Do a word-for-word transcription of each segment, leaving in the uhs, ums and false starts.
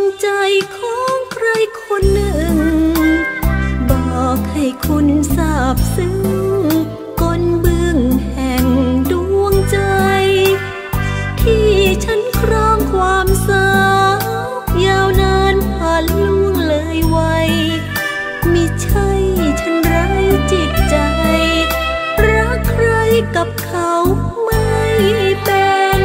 ใจของใครคนหนึ่งบอกให้คุณทราบซึ้งก้นบึ้งแห่งดวงใจที่ฉันครองความสาวยาวนานผ่านล่วงเลยวัยมิใช่ฉันไร้จิตใจรักใครกับเขาไม่เป็น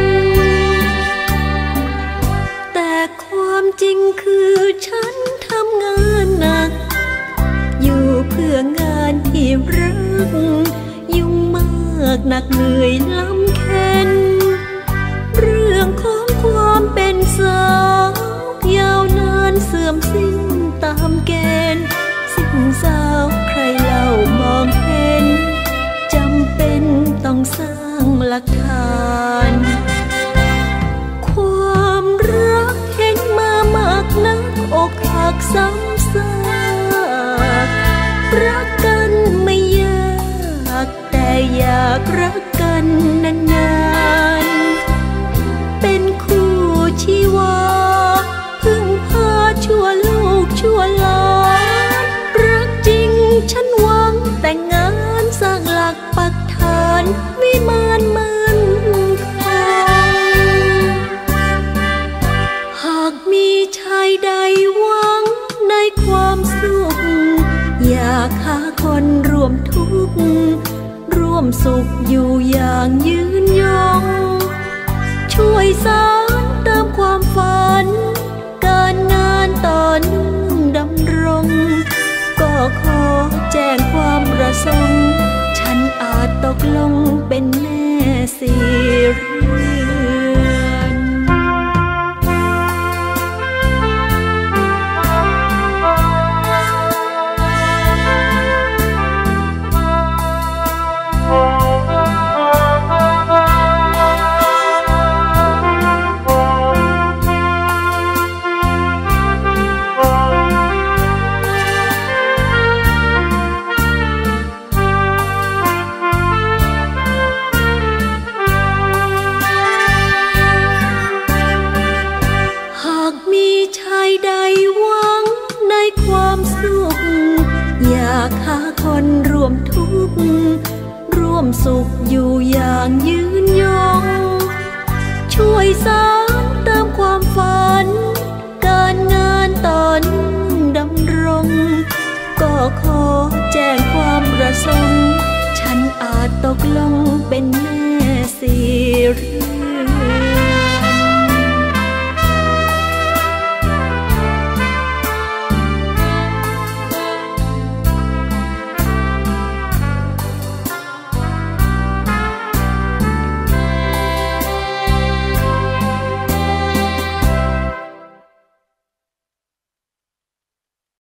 แต่ความจริงคือฉันทำงานหนักอยู่เพื่องานที่รักยุ่งมากหนักเหนื่อยลำเค็ญเรื่องของความเป็นสาวยาวนานเสื่อมสิ้นตามเกณฑ์สิ้นสาวใครเล่ามองเห็นจำเป็นต้องสร้างหลักฐานความรักเห็นมามากนักอกหักซ้ำซากรักกันไม่ยากแต่อยากรักกันนานๆเป็นคู่ชีวาพึ่งพาชั่วลูกชั่วหลานรักจริงฉันหวังแต่งงานสร้างหลักปักฐานวิมานมันคงหากมีชายใดหวังในความสุขอยากหาคนร่วมทุกข์ร่วมสุขอยู่อย่างยืนยงช่วยสานตามความฝันการงานต่อเนื่องดำรงก็ขอแจ้งความประสงค์ฉันอาจตกลงเป็นแม่สีเรือนอยากหาคนร่วมทุกข์ร่วมสุขอยู่อย่างยืนยงช่วยสานตามความฝันการงานต่อเนื่องดำรงก็ขอแจ้งความประสงค์ฉันอาจตกลงเป็นแม่สีเรือน